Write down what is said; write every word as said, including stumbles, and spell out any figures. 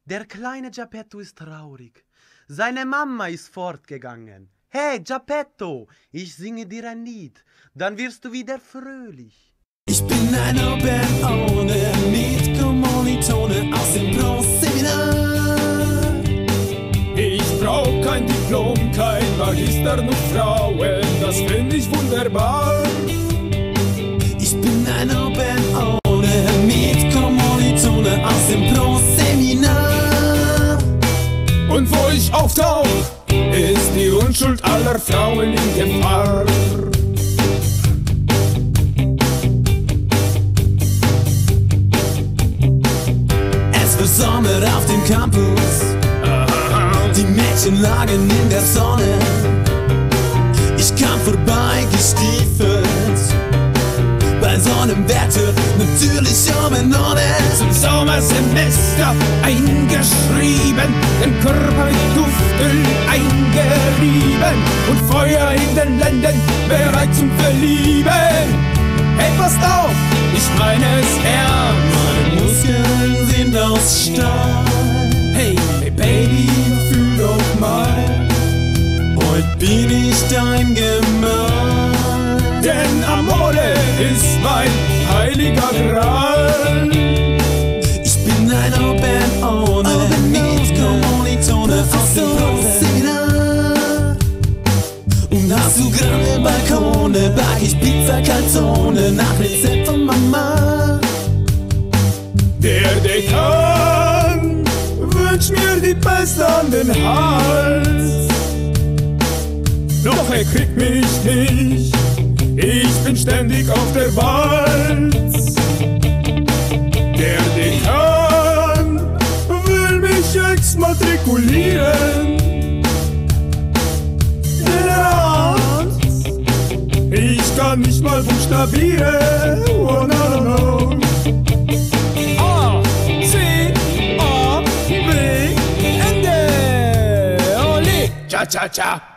Der kleine Geppetto ist traurig. Seine Mama ist fortgegangen. Hey, Geppetto, ich singe dir ein Lied, dann wirst du wieder fröhlich. Ich bin ein Band ohne Mitkommilitone aus dem Pro-Seminar. Ich brauch kein Diplom, kein Magister, nur Frauen, das find ich wunderbar. Ich bin ein Band ohne Mitkommilitone aus dem Pro-Seminar. Und wo ich auftauch, ist die Unschuld aller Frauen in Gefahr. Es war Sommer auf dem Campus, die Mädchen lagen in der Sonne. Ich kam vorbei gestiefelt, bei Sonnenwetter natürlich oben ohne. Zum Sommersemester eingeschrieben, den Körper mit Duftöl eingerieben und Feuer in den Lenden bereit zum Verlieben. Hey, passt auf, ich meine es ernst. Meine Muskeln sind aus Stahl. Hey, hey Baby, fühl doch mal, heute bin ich dein Gemahl. denn Amore ist mein heiliger Gral. Ich bin ein Band ohne Mitkommilitone aus dem Pro-Seminar. Und hast du grande Balkone, back ich Pizza Calzone nach Rezept von Mama. Der Dekan wünscht mir die Pest an den Hals, doch er kriegt mich nicht, ich bin ständig auf der Walz. Der Dekan will mich exmatrikulieren, der Arzt, ich kann nicht mal buchstabieren. Oh no no no. A, C, A, B, Ende. Ole, cha cha cha.